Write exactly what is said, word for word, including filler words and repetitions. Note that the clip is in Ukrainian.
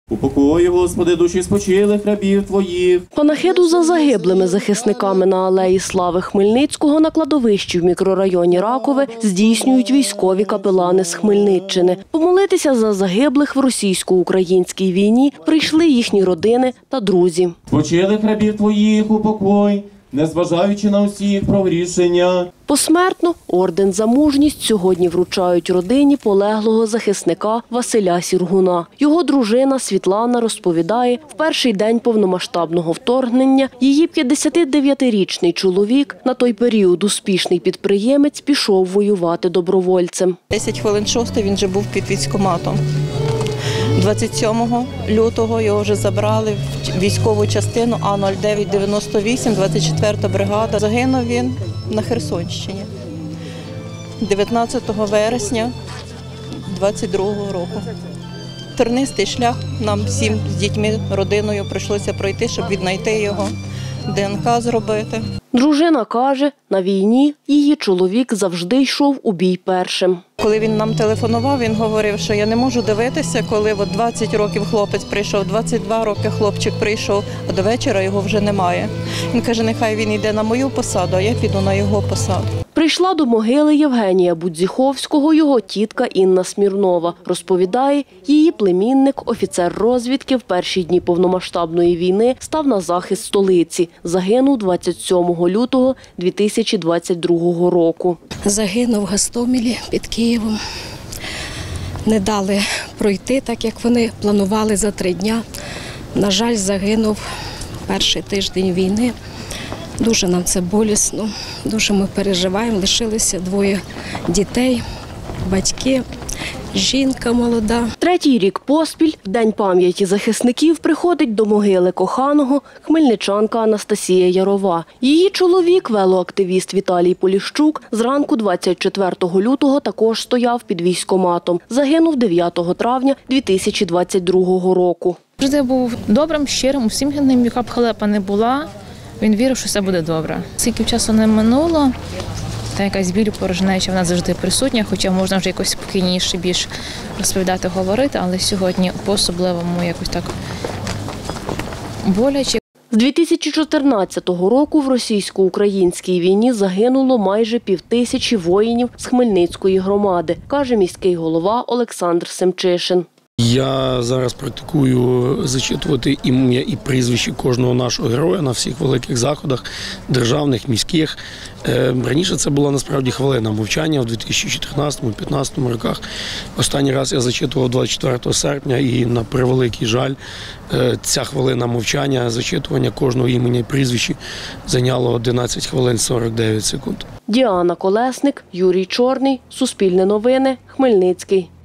Упокой, Господи, душі спочилих рабів Твоїх. Панахиду за загиблими захисниками на Алеї Слави Хмельницького на кладовищі в мікрорайоні Ракове здійснюють військові капелани з Хмельниччини. Помолитися за загиблих в російсько-українській війні прийшли їхні родини та друзі. Спочилих рабів Твоїх упокой, незважаючи на усіх прогрішення. Посмертно орден за мужність сьогодні вручають родині полеглого захисника Василя Сіргуна. Його дружина Світлана розповідає, в перший день повномасштабного вторгнення її п'ятдесятидев'ятирічний чоловік, на той період успішний підприємець, пішов воювати добровольцем. десять хвилин шостої він вже був під військкоматом. двадцять сьомого лютого його вже забрали в військову частину А нуль дев'ять дев'яносто вісім, двадцять четверта бригада. Загинув він на Херсонщині дев'ятнадцятого вересня двадцять другого року. Тернистий шлях нам всім з дітьми, родиною прийшлося пройти, щоб віднайти його, Де ен ка зробити. Дружина каже, на війні її чоловік завжди йшов у бій першим. Коли він нам телефонував, він говорив, що я не можу дивитися, коли от двадцять років хлопець прийшов, двадцять два роки хлопчик прийшов, а до вечора його вже немає. Він каже, нехай він йде на мою посаду, а я піду на його посаду. Прийшла до могили Євгенія Будзіховського його тітка Інна Смірнова. Розповідає, її племінник, офіцер розвідки, в перші дні повномасштабної війни став на захист столиці. Загинув двадцять сьомого лютого дві тисячі двадцять другого року. Загинув в Гостомелі під Києвом. Не дали пройти, так як вони планували за три дня. На жаль, загинув перший тиждень війни. Дуже нам це болісно, дуже ми переживаємо. Лишилися двоє дітей, батьки, жінка молода. Третій рік поспіль, в День пам'яті захисників, приходить до могили коханого хмельничанка Анастасія Ярова. Її чоловік, велоактивіст Віталій Поліщук, зранку двадцять четвертого лютого також стояв під військкоматом. Загинув дев'ятого травня дві тисячі двадцять другого року. Завжди був добрим, щирим, усім ним, яка б халепа не була. Він вірив, що все буде добре. Скільки часу не минуло, та якась біль порожнеча, вона завжди присутня, хоча можна вже якось спокійніше більш розповідати, говорити, але сьогодні по-особливому якось так боляче. З дві тисячі чотирнадцятого року в російсько-українській війні загинуло майже півтисячі воїнів з Хмельницької громади, каже міський голова Олександр Семчишин. Я зараз практикую зачитувати ім'я і прізвище кожного нашого героя на всіх великих заходах, державних, міських. Раніше це була насправді хвилина мовчання в дві тисячі чотирнадцятому - дві тисячі п'ятнадцятому роках. Останній раз я зачитував двадцять четвертого серпня і, на превеликий жаль, ця хвилина мовчання, зачитування кожного імені і прізвища зайняло одинадцять хвилин сорок дев'ять секунд. Діана Колесник, Юрій Чорний, Суспільне новини, Хмельницький.